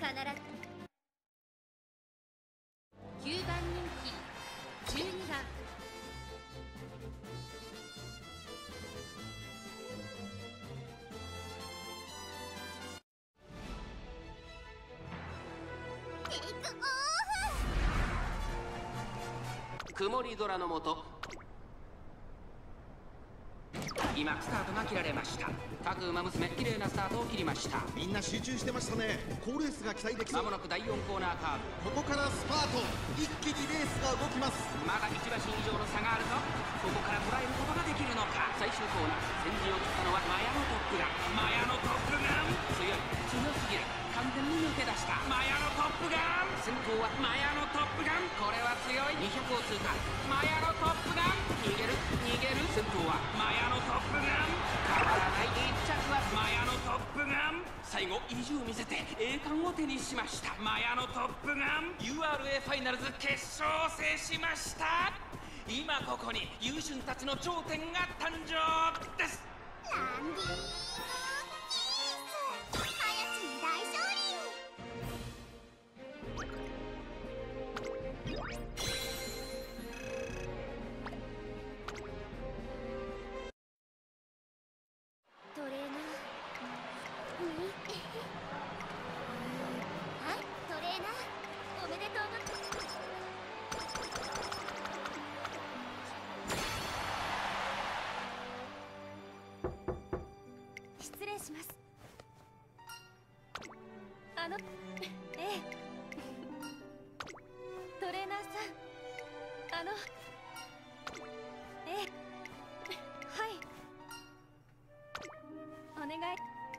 9番人気12番曇り空の下、今スタートが切られました。各馬娘綺麗なスタートを切りました。 みんな集中してましたね。好レースが期待できそう。 まもなく第4コーナーカーブ、 ここからスパート。一気にレースが動きます。 まだ1馬身以上の差があるぞ。ここから捉えることができるのか。最終コーナー、先陣を切ったのはマヤのトップガン。マヤのトップガン、強すぎる。完全に抜け出したマヤのトップガン。先頭はマヤのトップガン。これは強い。200を通過。マヤのトップガン。逃げる。先頭はマヤのトップガン。変わらない。1着はマヤのトップガン。最後意地を見せて栄冠を手にしました。マヤのトップガン。 URA ファイナルズ決勝を制しました。今ここに優俊たちの頂点が誕生です。 ランディーゴキース、はやちに大勝利。トレーナーにはい、トレーナーおめでとうございます。失礼します。ええトレーナーさん、ええはいお願い。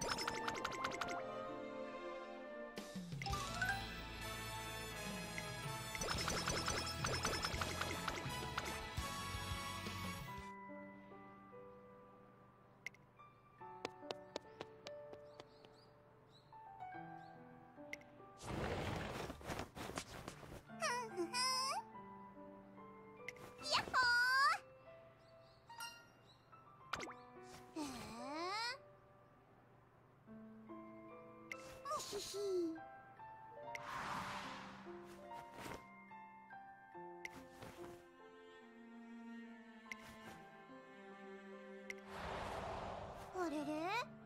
やっほー。むひひ。あれれ？